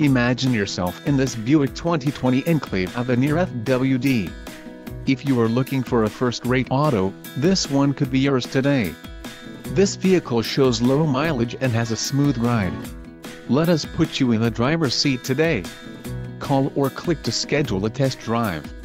Imagine yourself in this Buick 2020 Enclave Avenir FWD. If you are looking for a first-rate auto, this one could be yours today. This vehicle shows low mileage and has a smooth ride. Let us put you in the driver's seat today. Call or click to schedule a test drive.